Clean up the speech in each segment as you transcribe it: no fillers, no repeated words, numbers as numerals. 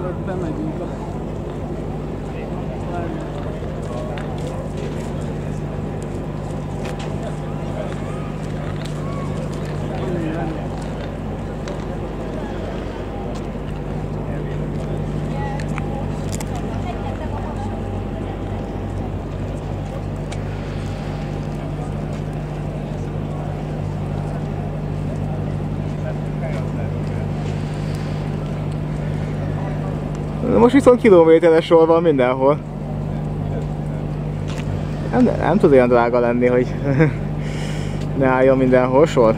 mielőtt bemegyünk a... Most viszont kilométeres sor van mindenhol. Nem tud olyan drága lenni, hogy ne álljon mindenhol sor.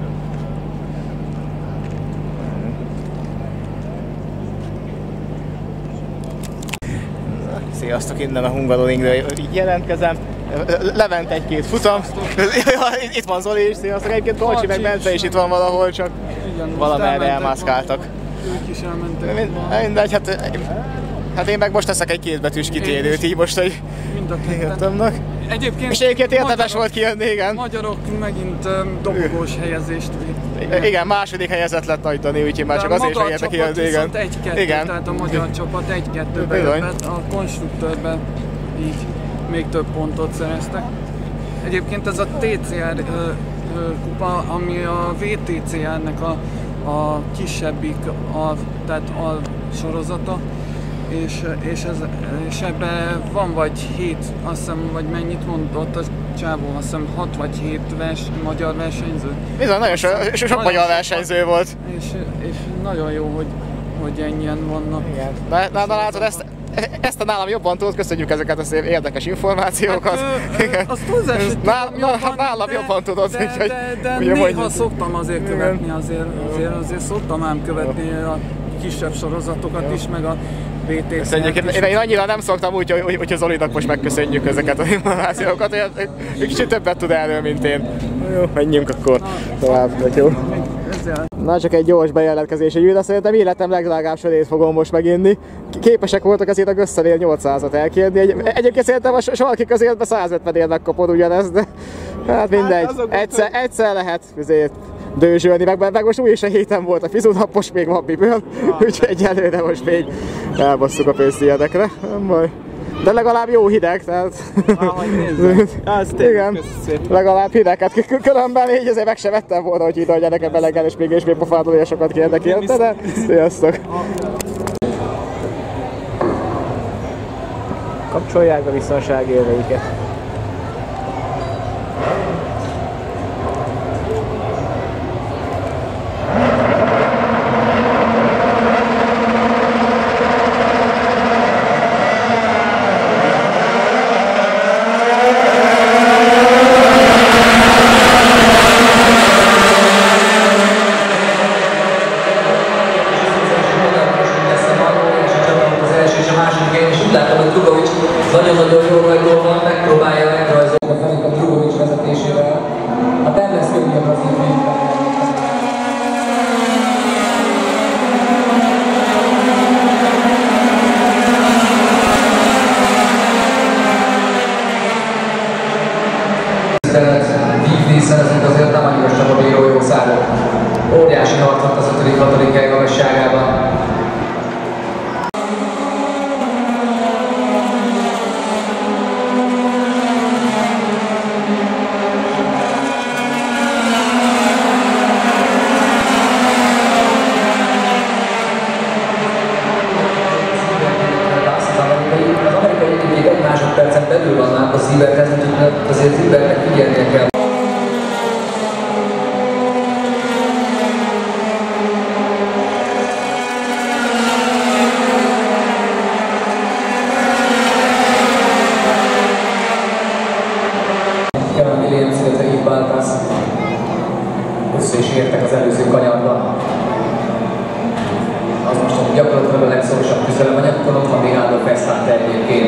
Sziasztok, innen a Hungaroringről jelentkezem. Lement egy-két futam. Itt van Zoli is, sziasztok. Egyébként Tolcsi meg Bence is itt van valahol, csak valamerre elmászkáltak. Ők is elmentek. Mindegy, hát én meg most teszek egy kétbetűs kitérőt, így most, hogy jöttemnek. És egyébként érdemes volt kijönni, igen. Magyarok megint dobogós helyezést. Igen, második helyezett lett Nagy Dani, úgyhogy már csak azért is megérte kijönni, igen. Igen. Tehát a magyar csapat 1-2-be jövet, a konstruktőrben így még több pontot szereztek. Egyébként ez a TCR kupa, ami a VTCR-nek a kisebbik, tehát a sorozata, és ebben van vagy 7, azt hiszem, vagy mennyit mondott a csávó, azt hiszem 6 vagy 7 magyar versenyző. Bizony, nagyon sok magyar versenyző volt. És nagyon jó, hogy ennyien vannak. Igen. Na látod, ezt a nálam jobban tudod, köszönjük ezeket az érdekes információkat. Hát, azt túlzás, hogy nálam jobban tudod, úgyhogy... De néha szoktam azért követni, azért szoktam ám követni a kisebb sorozatokat is, meg a VTC-t. Én annyira nem szoktam úgy, hogy a Zolinak most megköszönjük ezeket az információkat, hogy ő kicsit többet tud erről, mint én. Jó, menjünk akkor tovább, jó. Na, csak egy gyors bejelentkezés, de szerintem életem legdrágább sörét fogom most meginni. Képesek voltak ezért a Gösszenél 800-at elkérni. Egyébként szerintem a Salki közértben 150-ér megkapod ugyanezt, de hát mindegy. Egyszer lehet dőzsölni, meg most úgyis a héten volt a fizunap, most még van miből, úgyhogy egyelőre most még elbasszuk a pénztiedekre, nem baj. De legalább jó hideg, tehát... Igen, legalább hideg. Hát különben így azért meg se vettem volna, hogy ide a gyereke belegel, és még pofádolja sokat kérnek érte, de sziasztok! Kapcsolják be biztonsági élveiket. Nagyon-nagyon jó rajtól megpróbálja megrajzolni a Fenika Drugovics vezetésével. Hát nem lesz könnyű a brazil fényben. Vívni szerezünk azért nem annyira stabil jószágok. Óriási harcot az 5.-6. hely magasságában. Másodpercen belül vannak a Zieberthez, úgyhogy azért Ziebertnek figyelnie kell. Jan Williams, illetve Yves Baltas össze is értek az előző kanyarban. Az most gyakorlatilag a legszorosabb küzdelem anyagokon, ott van még Adolf Verstappen egyébként.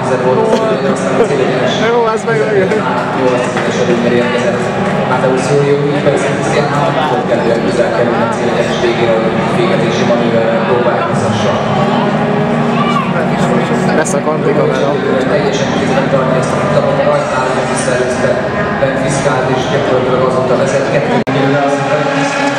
3-10 volt az előnyre, aztán a célegyenes. Jó, az meg olyan. Jó, azt az ügyes előnyre érkezett. Mateusz Jórió, így persze Christian Hahn volt kedvével közel kerülni a célegyenes végére, hogy végetési manőverrel próbálkozhassa. Lesz a kontikamera. Teljesen kézben tartja ezt a futamot, rajtál, hogy visszaelőzte Ben Fiszkált, és gyakorlatilag azóta vezet 2 millióra az Ben Fiszkált.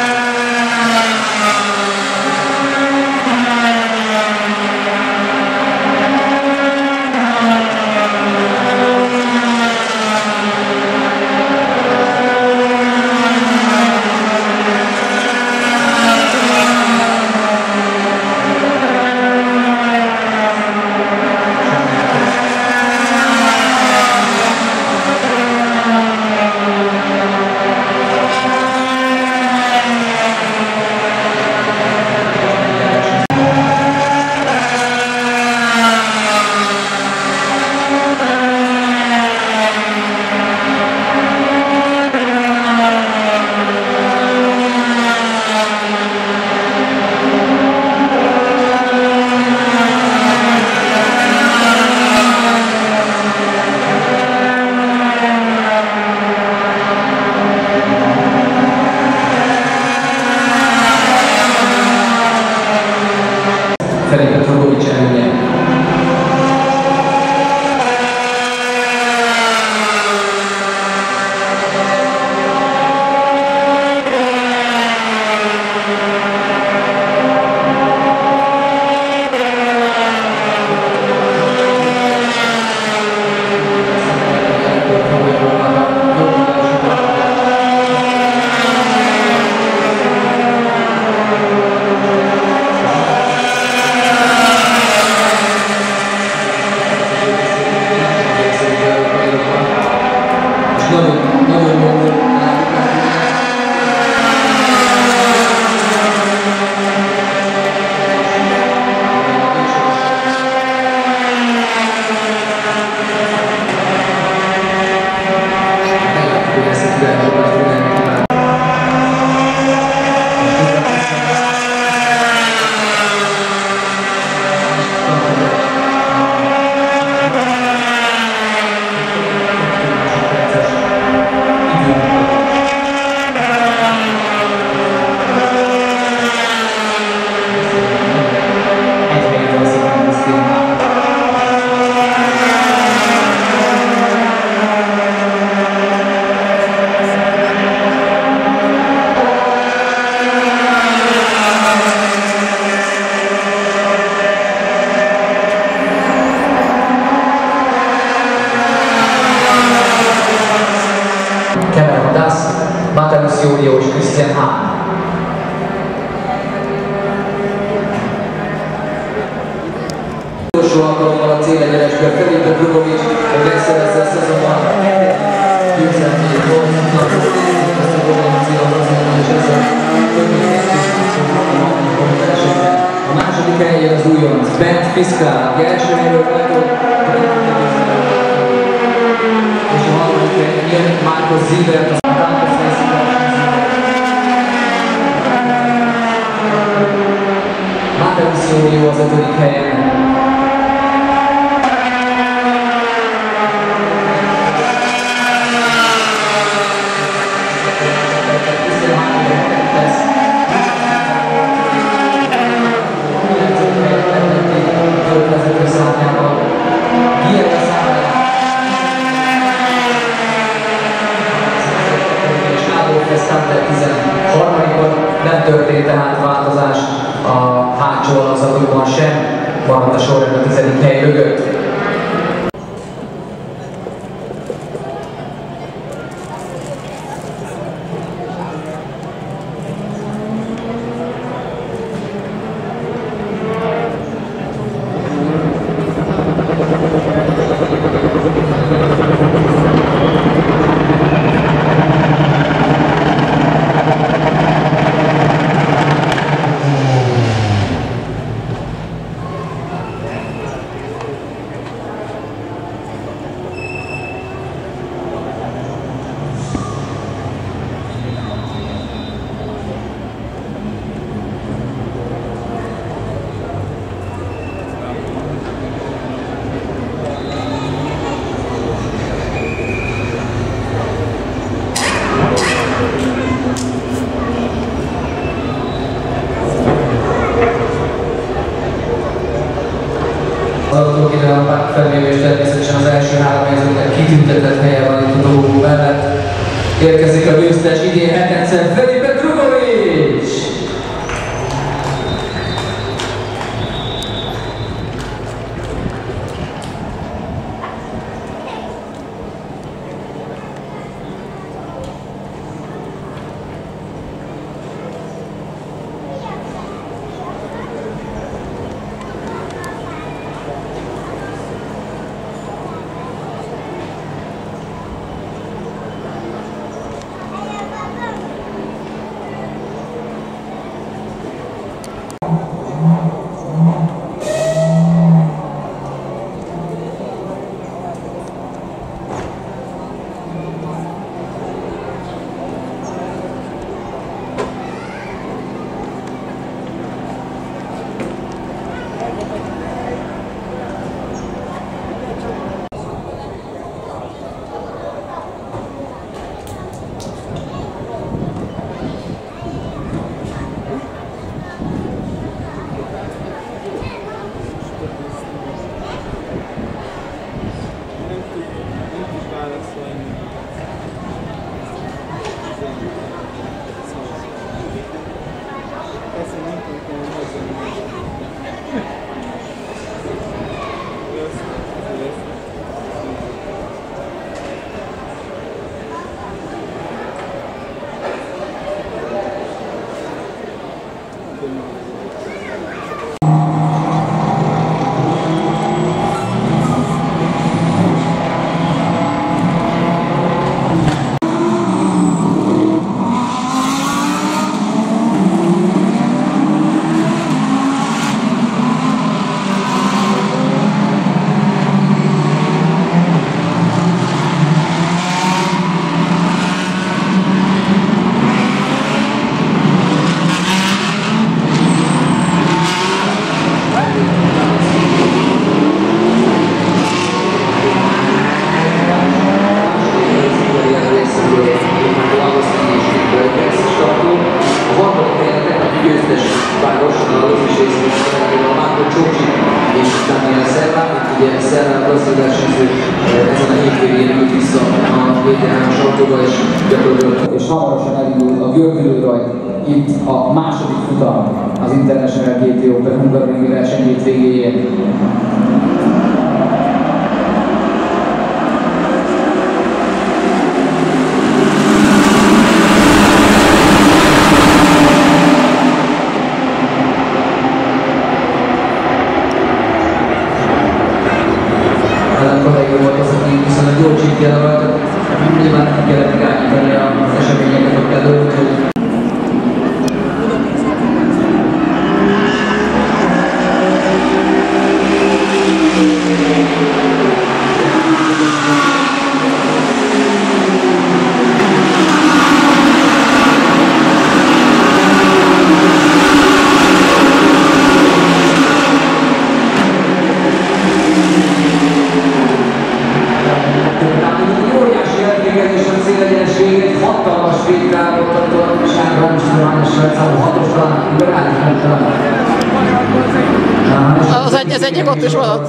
Felipe Drugovic előnye. Mateusz Jórió és Christian Hahn. Utolsó alkalommal a célegyenesbe Felipe Drugovic, hogy megszerezze a szezonban győzelmét Hollandnak, ezt a konvenciához, és ezzel a második helyen az újonc Ben Fiszkált, aki első helyről megvolt, és a harmadik helyen jön Marcos Zibert. Mateusz Jórió az 5. helyen. Nem történt tehát változás a hátsó alakzatokban sem, maradt a sorrend a 10. hely mögött. Érkezik a győztes idén hetedszer, Felipe Drugovic! És hamarosan elindul a gördülőrajt itt a második futam az International GT Open Hungaroringi verseny hétvégéjén. Volt az, aki viszonylag jól csípja a rajta, nyilván nem kellett irányítani az eseményeket ott előtt, hogy az egyik ott is van.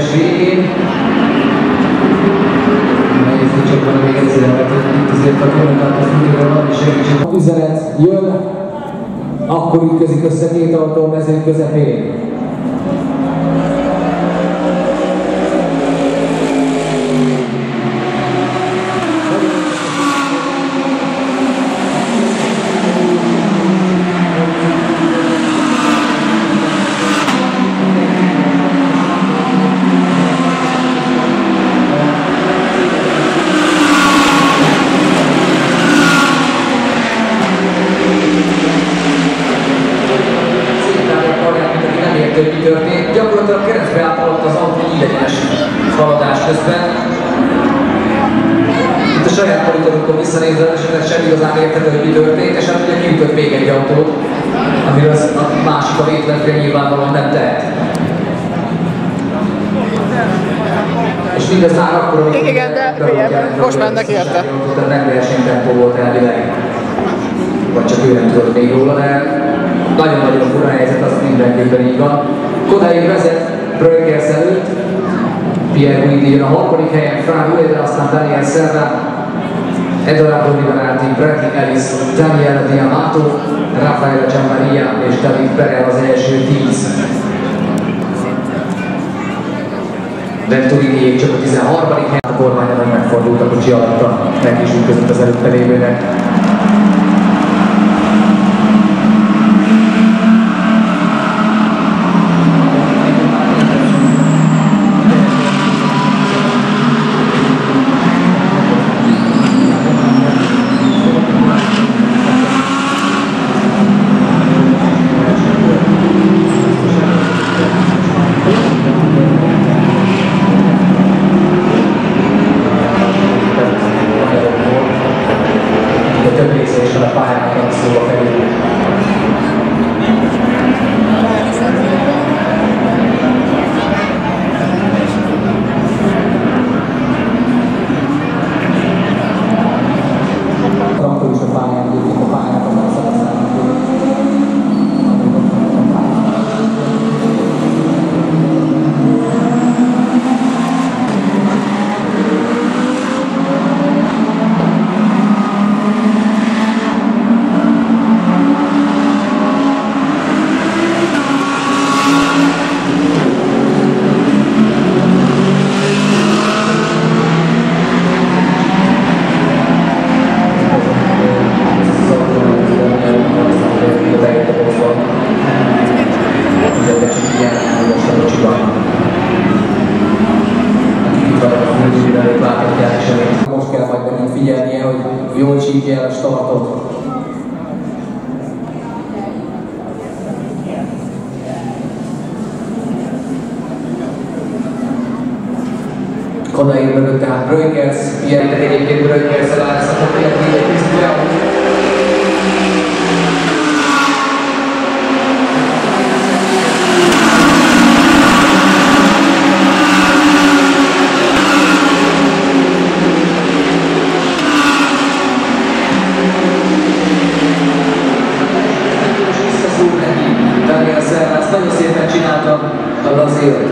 Üzenet jön, akkor ütközik össze két autó a mezőny közepén. mi történt. Gyakorlatilag keresztbe átaladt az autó ideglenes haladás közben. Itt a saját monitorunkon visszanézve, és sem igazán érted, hogy mi történt, és hát ugye kiütött még egy autót, amiről a másik a vétlenfél nyilvánvalóan nem tehet. És mindez már akkor, amikor... Igen, de most mennek érte. Tehát nem versenytempó volt elvileg. Vagy csak ő nem tudott még róla, de nagyon-nagyon fura helyzet, az mindenképpen így van. Kodály vezet Breukers előtt, Pierre Guidi jön a harmadik helyen, Frank Ueda, aztán Daniel Serra, Edoardo Liberati, Bradley Ellis, Daniel Diamato, Rafael Gianmaria és David Perel az első 10. Venturiniék csak a 13. helyen, a kormányon megfordult a kocsi alatta, meg is ütközött az előtte lévőnek. Most kell majd megint figyelnie, hogy jól csípje el a startot. Kodair mögött tehát Breukers, ilyen egyébként Breukers-el áll ezt a papírt, nagyon szépen csinálta a brazil.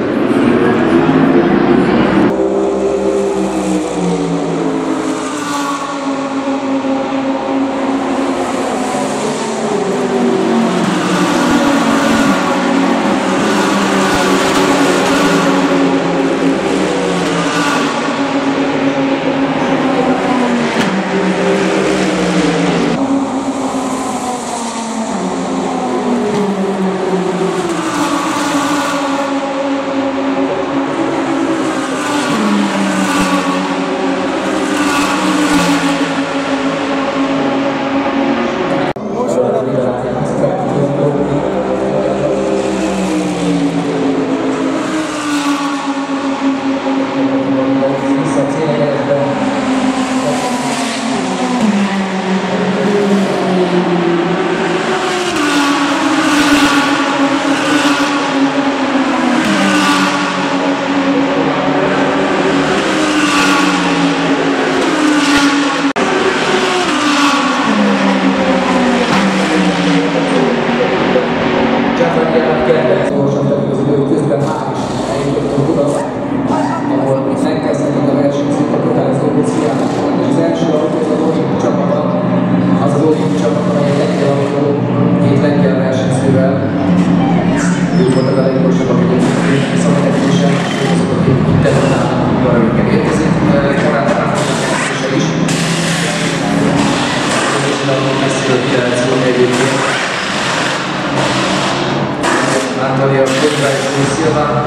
Antonio Silva.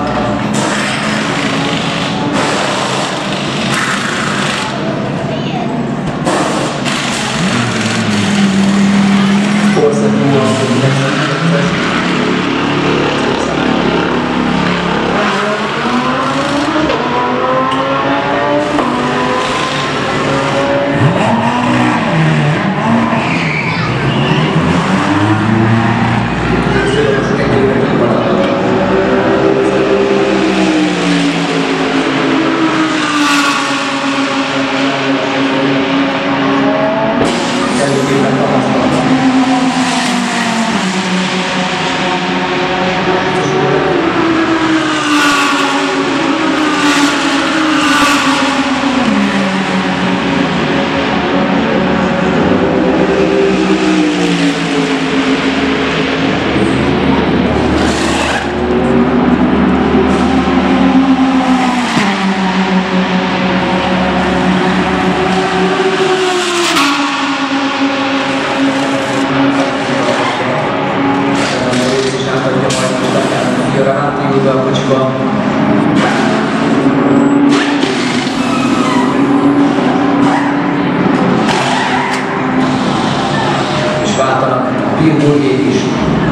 Pirburgék is.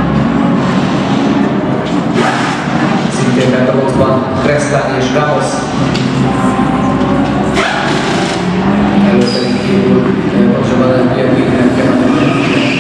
Szintén bent a boxban Crestani és Ramos. Előtt pedig Pirburg, pontosabban a Pirburgének kell menni.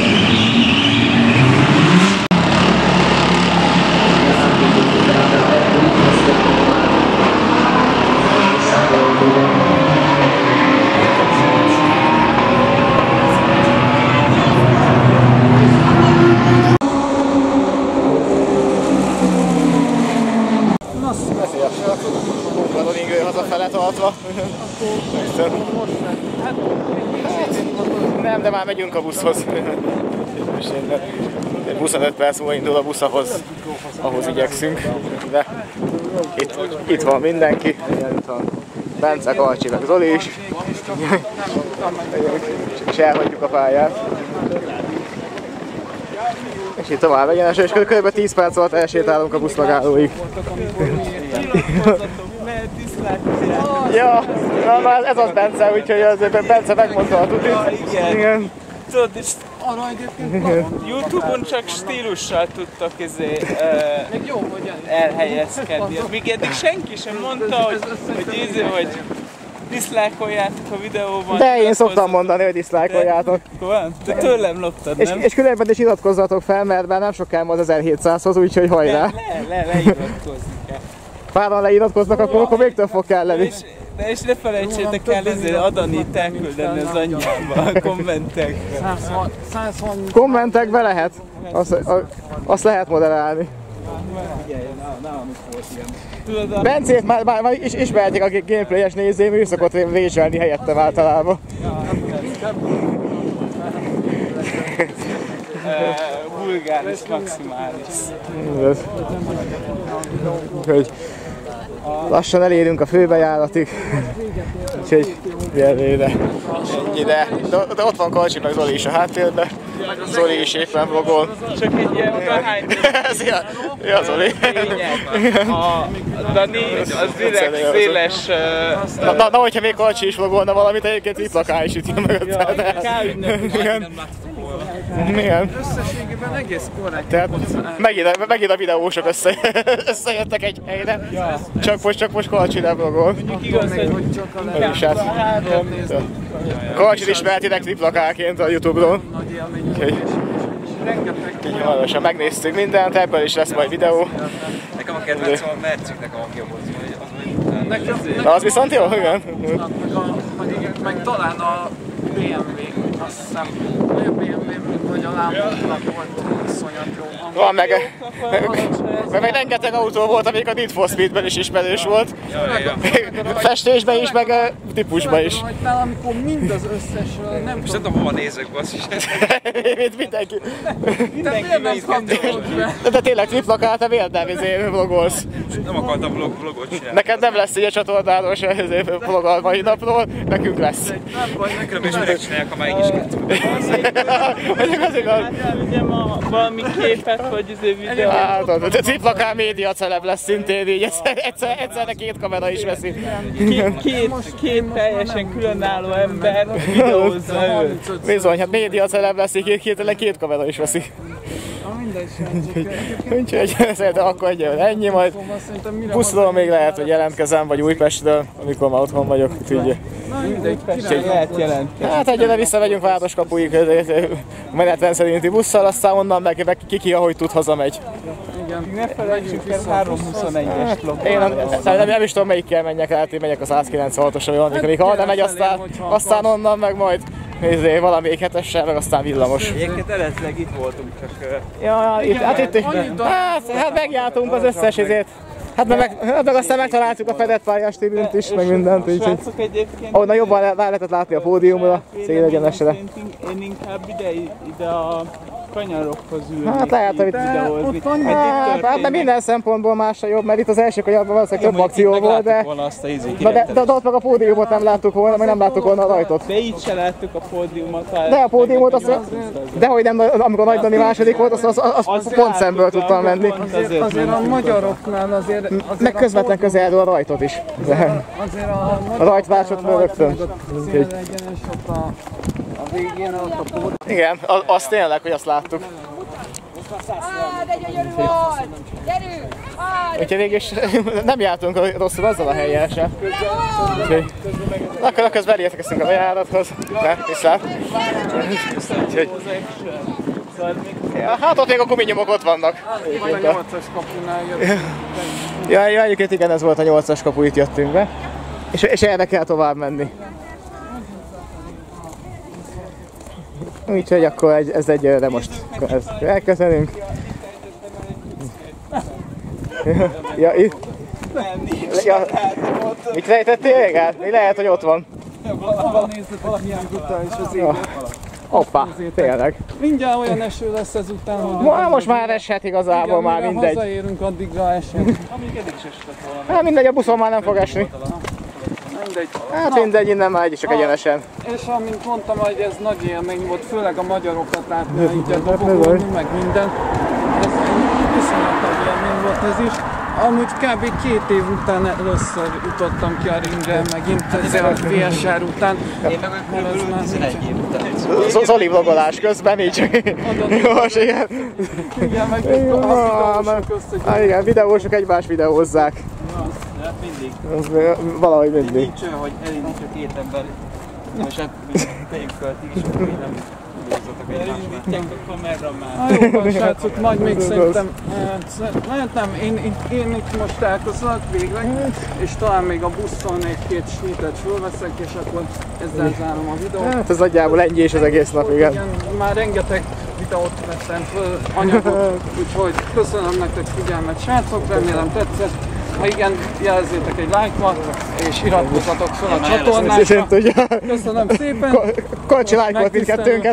Hazafele tartva. Nem, de már megyünk a buszhoz. 25 perc múlva indul a busz, ahhoz igyekszünk. De itt van mindenki. Itt van Bence, Kalcsi, meg Zoli is. És elhagyjuk a pályát. És itt tovább egyenes, és kb. 10 perc alatt elsétálunk a buszmegállóig. Ja, na, ez az Bence, úgyhogy azért Bence megmondta a tutit. Igen. Tudod, és YouTube-on csak stílussal tudtak elhelyezkedni. Még eddig senki sem mondta, hogy diszlájkoljátok a videóban. De én szoktam mondani, hogy diszlájkoljátok. Te tőlem loptad, nem? És különben is iratkozzatok fel, mert már nem sok kell az 1700-hoz, úgyhogy hajrá. Leiratkozni kell. Páran leiratkoznak, akkor még több fog kelleni. És ne felejtsétek el Adanit elküldeni az anyjába a kommentekbe. Kommentekbe lehet. Azt lehet moderálni. Bencét már ismerték, akik gameplayes nézőm, ő szokott rage-elni helyettem általában. Vulgáris maximális. Lassan elérünk a főbejáratig. Úgyhogy ide. De ott van Kalcsi meg Zoli is a háttérben. Zoli is éppen vlogol. Csak egy ilyen odahány. Szia Zoli. A Dani az direkt széles... Na, hogyha még Kalcsi is vlogolna valamit, egyébként Triplak is ütjön mögötte. Igen. Összességében egész korrekt. Tehát megint a videósok összejöttek egy helyre. Csak most Kalcsi nem vlogol. Hogy csak a Kalcsit ismertitek Triplakáként a YouTube-ról. nagy élmény. Így hamarosan megnéztük mindent, ebből is lesz majd videó. Nekem a kedvencem a Merciknek a hangja volt, Na, az viszont jó, igen. Meg talán a BMW, azt hiszem, a BMW, vagy a lámpoknak volt iszonyat jó hang. Van meg rengeteg autó volt, amik a Need for Speedben is ismerős volt. Festésben is, meg típusban is. Amikor mind az összes, nem most nem tudom, hova nézek, basszus. Mindenki. Mindenki. De tényleg Triplakát, te miért nem vlogolsz? Nem akartam vlogot csinálni. Neked nem lesz ilyen csatornádos vlog a mai napról, nekünk lesz. Nem baj, nekem És megcsinálják, ha már így is kettőben. Az igaz. Valami képet, vagy videót. Hát, a Triplaká média celeb lesz szintén így, egyszerre két kamera is veszi. Két teljesen különálló ember videózza őt. Bizony, hát média celeb lesz, két kamera is veszi. Úgyhogy szerintem akkor ennyi, majd buszról még lehet, hogy jelentkezem, vagy Újpestről, amikor már otthon vagyok, úgyhogy... Lehet jelentkezni. Hát egyre visszamegyünk Városkapuig menetrend szerinti busszal, aztán onnan meg ki ahogy tud hazamegy. Ne felejtsük el 321-es blokk. Én nem is tudom melyikkel menjek, lehet én megyek a 196-osra, amikor arra megy, aztán onnan meg majd valamelyik hetessel, meg aztán villamos. Egyébként eredetileg itt voltunk, csak... Hát megjártunk az összes izét. Hát meg aztán megtaláltuk a fedett pályás tribünt is, meg mindent. Srácok egyébként... Ahonnan jobban rá lehetett látni a pódiumra, célegyenesre. Én inkább ide a kanyarokhoz ülnék. Hát lehet, hogy videózni. Hát de minden szempontból másra jobb, mert itt az első kanyarban valószínűleg több akció volt, de ott meg a pódiumot nem láttuk volna, meg nem láttuk volna a rajtot. De így se láttuk a pódiumot. De a pódiumot, dehogy nem, amikor Nagy Dani második volt, azt pont szemből tudtam menni. Azért a magyaroknál azért... Meg közvetlen közelről a rajtot is. Azért A rajtvásot rögtön. Szélegyenes ott a végén ott a pót. Igen, azt tényleg, hogy azt láttuk. De gyönyörű volt! Gyerünk! Úgyhogy végülis nem jártunk rosszul azzal a helyen sem. Akkor közben elérkeztünk a bejárathoz. Viszlát. Hát ott még a guminyomok ott vannak. Majd a 8-as kapunál jöttünk. Ja, egyébként igen, ez volt a 8-as kapu, itt jöttünk be. És erre kell tovább menni. Úgyhogy akkor ez egyelőre most elköszönünk. Ja, itt. Ja, mit rejtettél még át? Mi lehet, hogy ott van? Nézzetek milyen buta és az éget. Hoppá, tényleg. Mindjárt olyan eső lesz ezután, hogy... Most már eshet igazából, igen, már mindegy. hazaérünk, addigra eshet. Hát mindegy, a buszon már nem fog esni. Mindegy. Hát mindegy, innen már csak egyenesen. És amint mondtam, hogy ez nagy élmény volt, főleg a magyarokat látni, így a dobogolni, meg minden. Ez viszonylag nagy élmény volt ez is. Amúgy kb. 2 év után először jutottam ki a ringre, megint ezzel a VSR után. Én meg körülbelül 11 év után. Zoli vlogolás közben így csak... Most igen. Igen, meg a videósok összegyűjtünk. Igen, videósok egymást videózzák. Hát mindig. Valahogy mindig. Nincs olyan, hogy elindítja 2 ember, és hát tegyük föl, ti is, hogy nem videózzatok egymásnak. Elindítják a kamerra már. Jó van, srácok, majd még szerintem... Nem, én itt most találkozok végleg, és talán még a buszon egy-két snitet fölveszek, és akkor ezzel zárom a videót. Hát ez nagyjából ennyi és az egész nap, igen. Igen, már rengeteg videót vettem föl, anyagot, úgyhogy köszönöm nektek figyelmet, srácok, remélem tetszett. Ha igen, jelezzétek egy like-ot, és iratkozzatok fel a csatornára. Köszönöm szépen! Kocsi like-ot mindkettőnket!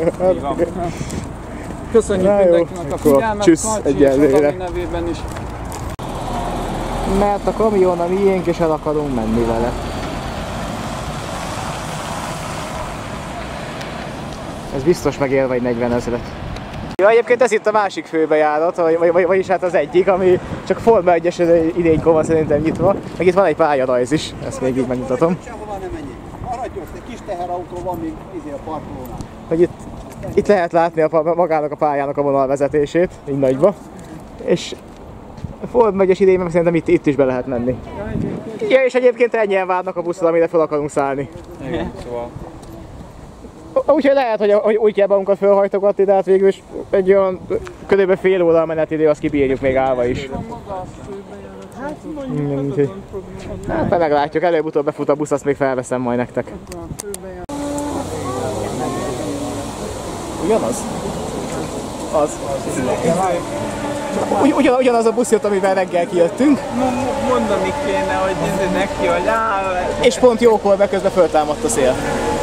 Köszönjük mindenkinek a figyelmet, Karcsi és a Dani nevében is. Mert a kamion a miénk, és el akarunk menni vele. Ez biztos megér vagy 40 000. Ja, egyébként ez itt a másik főbejárat, vagyis hát az egyik, ami csak Forma 1-es idénykor van szerintem nyitva. Meg itt van egy pályarajz is, ezt még így megmutatom. Sehova nem menjék. Maradjon, egy kis teherautó van még a parkolónál. Hogy itt lehet látni magának a pályának a vonalvezetését, így nagyba. És Forma 1-es idényben szerintem itt is be lehet menni. Ja, és egyébként ennyien várnak a buszra, amire fel akarunk szállni. Igen, szóval. Úgyhogy lehet, hogy úgy kell magunkat felhajtogatni, de hát végül is egy olyan körülbelül fél óra a menetidő, azt kibírjuk még állva is. Hát meglátjuk, előbb-utóbb befut a busz, azt még felveszem majd nektek. Ugyanaz? Az. Ugyanaz a busz jött, amivel reggel kijöttünk. Mondani kéne, hogy neki, hogy és pont jókor, mert közben föltámadt a szél.